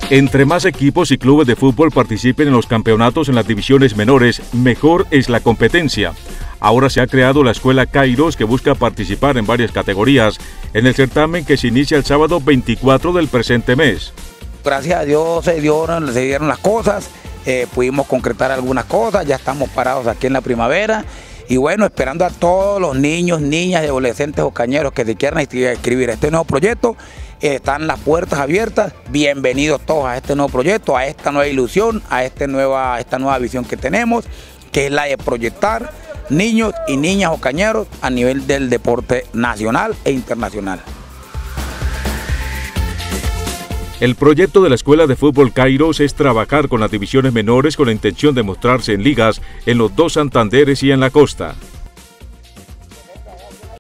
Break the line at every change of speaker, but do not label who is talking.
Entre más equipos y clubes de fútbol participen en los campeonatos en las divisiones menores, mejor es la competencia. Ahora se ha creado la Escuela Kairos, que busca participar en varias categorías en el certamen que se inicia el sábado 24 del presente mes.
Gracias a Dios se dieron las cosas, pudimos concretar algunas cosas, ya estamos parados aquí en la primavera. Y bueno, esperando a todos los niños, niñas y adolescentes ocañeros que se quieran inscribir a este nuevo proyecto, están las puertas abiertas. Bienvenidos todos a este nuevo proyecto, a esta nueva ilusión, a esta nueva visión que tenemos, que es la de proyectar niños y niñas ocañeros a nivel del deporte nacional e internacional.
El proyecto de la Escuela de Fútbol Kairos es trabajar con las divisiones menores con la intención de mostrarse en ligas en los dos Santanderes y en la costa.